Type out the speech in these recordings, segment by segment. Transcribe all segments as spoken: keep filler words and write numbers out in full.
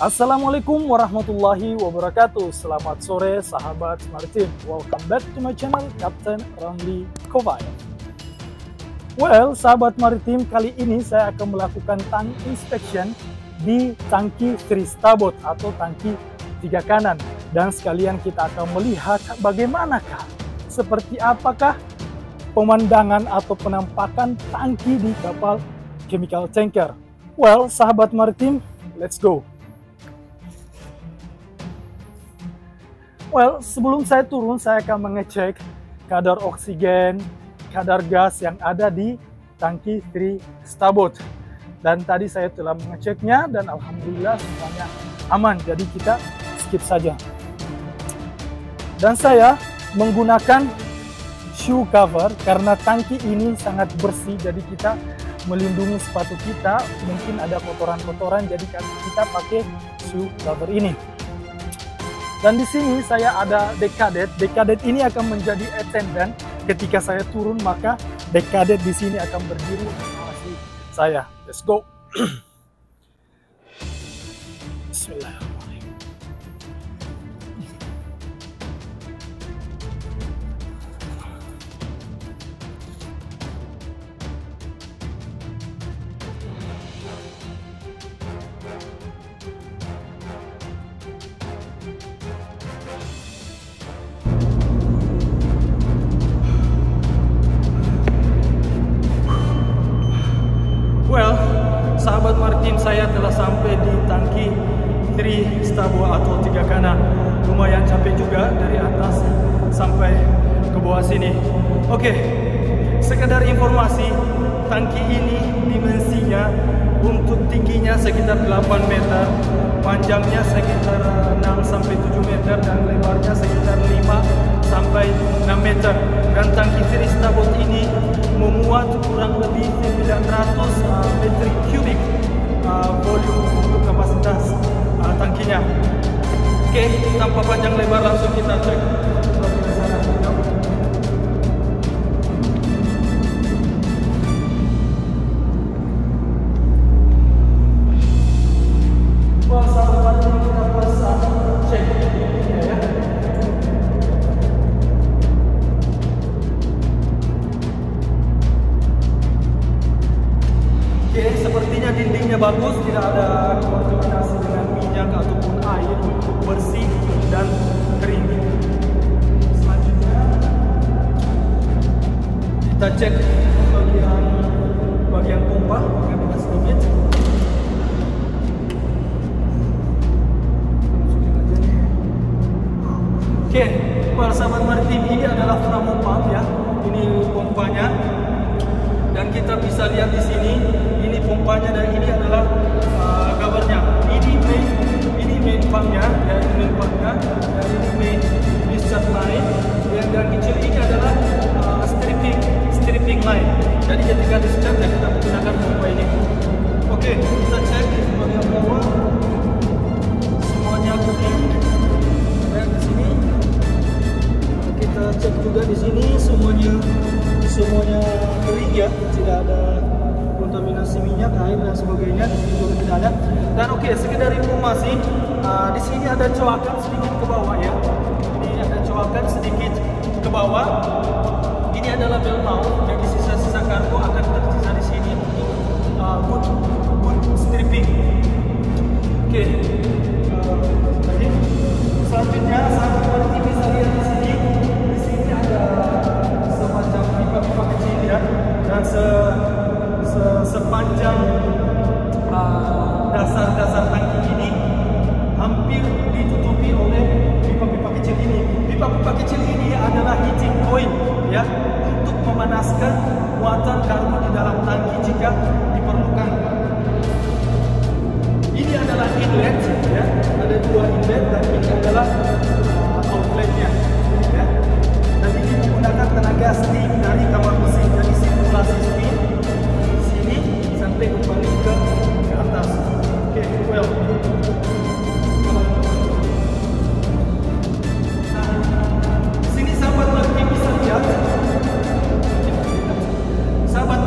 Assalamualaikum warahmatullahi wabarakatuh. Selamat sore sahabat maritim. Welcome back to my channel Captain Ramli Kovail. Well, sahabat maritim, kali ini saya akan melakukan tank inspection di tangki three starboard atau tangki tiga kanan, dan sekalian kita akan melihat bagaimanakah, seperti apakah pemandangan atau penampakan tangki di kapal chemical tanker. Well, sahabat maritim, let's go. Well, sebelum saya turun, saya akan mengecek kadar oksigen, kadar gas yang ada di tangki three starboard. Dan tadi saya telah mengeceknya dan alhamdulillah semuanya aman. Jadi kita skip saja. Dan saya menggunakan shoe cover karena tangki ini sangat bersih. Jadi kita melindungi sepatu kita. Mungkin ada kotoran-kotoran, jadi kita pakai shoe cover ini. Dan di sini saya ada dekadet. Dekadet ini akan menjadi attendant. Ketika saya turun, maka dekadet di sini akan berdiri mengawasi saya. Let's go. Bismillahirrahmanirrahim. Well, sahabat maritim, saya telah sampai di tangki three starboard atau tiga kanan. Lumayan capek juga dari atas sampai ke bawah sini. Oke, sekedar informasi, tangki ini dimensinya untuk tingginya sekitar delapan meter, panjangnya sekitar enam sampai tujuh meter, dan lebarnya sekitar lima sampai enam meter. Dan tangki three starboard ini memuat kurang lebih sembilan ratus uh, meter kubik uh, volume untuk kapasitas uh, tangkinya. Oke, tanpa panjang lebar langsung kita cek. Wah, sahabat, kita pasang cek ini ya. Oke, sepertinya dindingnya bagus, tidak ada kontaminasi dengan minyak ataupun air, bersih dan kering. Selanjutnya kita cek bagian bagian pompa, bagian gas limit. Oke, para sahabat maritim, ini adalah framo pump ya. Ini pompanya. Dan kita bisa lihat di sini, ini pompanya dan ini adalah uh, covernya. Ini main, ini main pumpnya, dan ini main pumpnya, dan ini main discharge line. Dan yang kecil ini adalah uh, stripping, stripping line. Jadi ketika discharge, ya kita menggunakan pompa ini. Oke, kita cek bagian bawah, semuanya kuning. Dan di sini kita cek juga di sini semuanya. Semuanya kering ya, tidak ada kontaminasi minyak, air dan sebagainya. Di sini juga tidak ada. Dan oke, okay, sekedar informasi, uh, di sini ada coakan sedikit ke bawah ya. Ini ada coakan sedikit ke bawah. Ini adalah bell mount, jadi sisa-sisa kargo akan tersisa di sini untuk uh, good, good stripping. Oke, okay. uh, selanjutnya sahabat maritim bisa lihat di sini. Di sini ada semacam pipa-pipa kecil ya, dan se, se, sepanjang dasar-dasar uh, tangki ini hampir ditutupi oleh pipa-pipa kecil ini. Pipa-pipa kecil ini adalah heating coil ya, untuk memanaskan muatan kargo di dalam tangki jika diperlukan. Ini adalah inlet ya, ada dua inlet, dan ini adalah uh, outletnya ya. Dan ini menggunakan tenaga steam dari kamar mesin. Jadi sirkulasi steam di sini sampai kembali ke, ke atas. Oke, okay, well. Nah, di sini sahabat maritim bisa lihat. Sahabat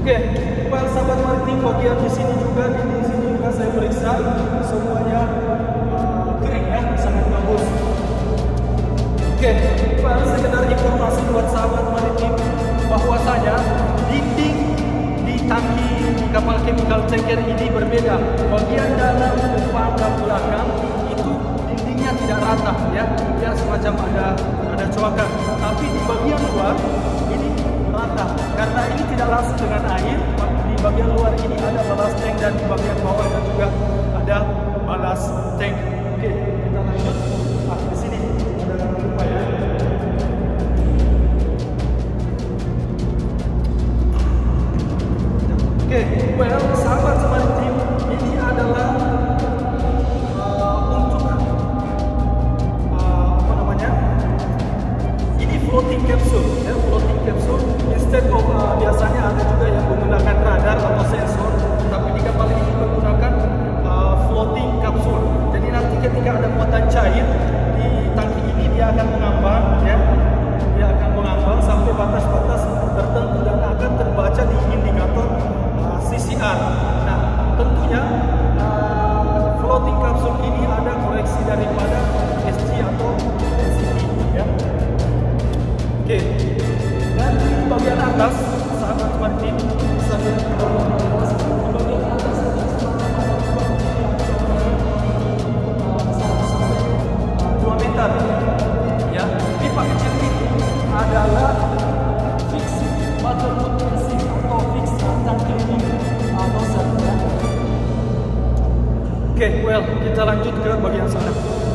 Oke, well, sahabat maritim, bagian di sini juga, di sini juga saya periksa semuanya uh, kering ya, sangat bagus. Oke, well, sekedar informasi buat sahabat maritim bahwasanya dinding di tangki di kapal chemical tanker ini berbeda. Bagian dalam, depan dan belakang itu dindingnya tidak rata ya, ya semacam ada ada coakan. Tapi di bagian luar ini rata karena ini tidak langsung dengan air. Di bagian luar ini ada balas tank dan di bagian bawah dan juga ada balas tank. Oke, kita lanjut. Ah, di sini ada lupa ya. Oke, well, sahabat maritim, ini adalah uh, untuk uh, apa namanya? Ini floating capsule, ya, floating capsule. Instead of uh, biasanya ada juga yang menggunakan radar atau sensor, tapi di kapal ini menggunakan uh, floating capsule. Jadi nanti ketika ada muatan cair di tangki ini dia akan mengambang, ya, dia akan mengambang sampai batas-batas tertentu dan akan terbaca di indikator uh, C C R. Nah, tentunya uh, floating capsule ini ada koreksi daripada S G atau S C P, ya. Oke, dan di bagian atas, sahabat maritim, bisa lihat di bagian atas sampai dua meter, ya. Pipa kecil itu adalah fix water pressing atau fix tank cleaning nozzle, ya. Oke, well, kita lanjut ke bagian sana.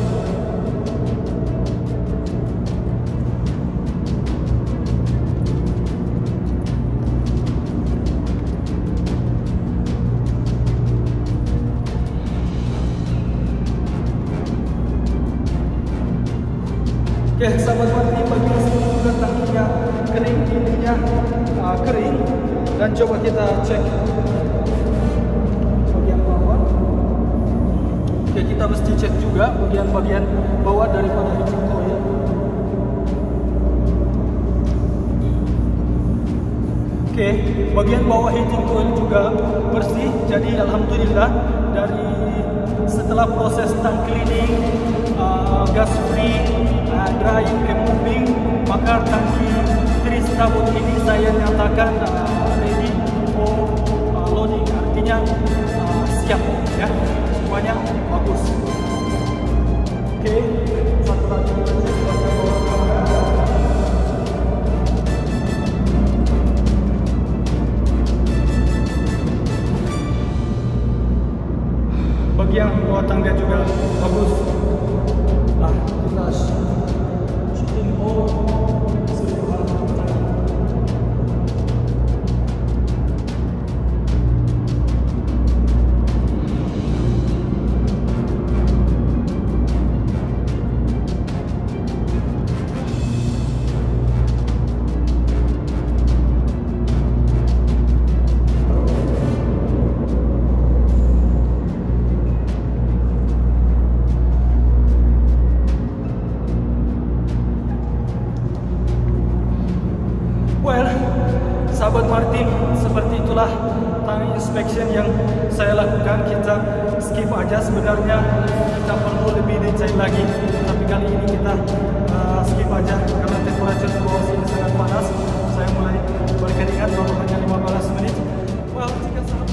Oke, sahabat maritim, bagian sini juga tangkinya kering, dindingnya uh, kering. Dan coba kita cek bagian bawah. Oke, kita mesti cek juga bagian-bagian bawah daripada heating coil. Oke, bagian bawah heating coil juga bersih. Jadi alhamdulillah dari setelah proses tank cleaning, uh, gas free, uh, drying, removing, maka tangki tiga starboard ini saya nyatakan uh, ready for uh, loading, artinya uh, siap, ya, semuanya bagus. Oke, satu lagi bagian bawah tangga juga bagus. Nah, kita shooting all seluruh tangga. Well, sahabat maritim, seperti itulah tank inspection yang saya lakukan. Kita skip aja, sebenarnya kita perlu lebih detail lagi, tapi kali ini kita uh, skip aja karena temperatur di bawah sini sangat panas. Saya mulai berkeringat baru hanya lima belas menit. Well, jika sahabat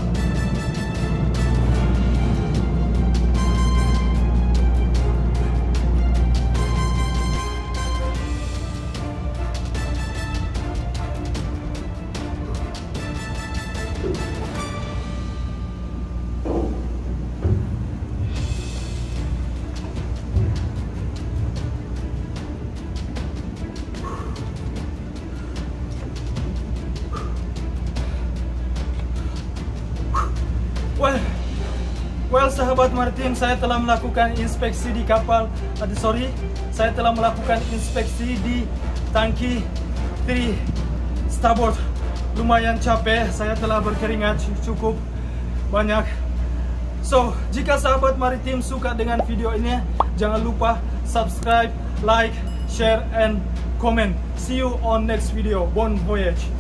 Well, well sahabat maritim, saya telah melakukan inspeksi di kapal. Aduh, sorry, saya telah melakukan inspeksi di tangki tiga starboard. Lumayan capek, saya telah berkeringat cukup banyak. So, jika sahabat maritim suka dengan video ini, jangan lupa subscribe, like, share, and comment. See you on next video. Bon voyage.